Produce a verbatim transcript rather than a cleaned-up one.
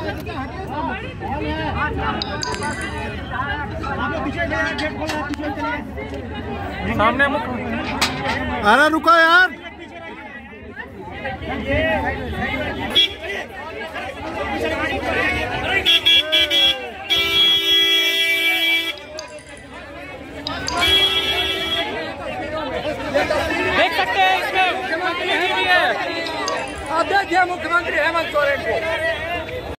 सामने मुख। अरे रुको यार। देख सकते हैं इसमें मुख्यमंत्री जी भी है। आप देखिए मुख्यमंत्री हेमंत सोरेन को।